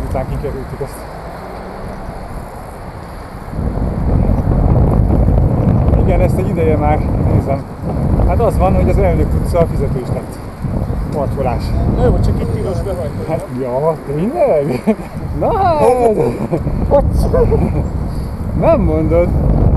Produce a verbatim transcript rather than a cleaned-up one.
után kikerültük ezt. Igen, ezt egy ideje már nézem. Hát az van, hogy az Elnök utca fizetős lett. Parkolás. Na jó, csak itt tilos behagyni. Hát, ja, tényleg? Na hát! Nem mondod.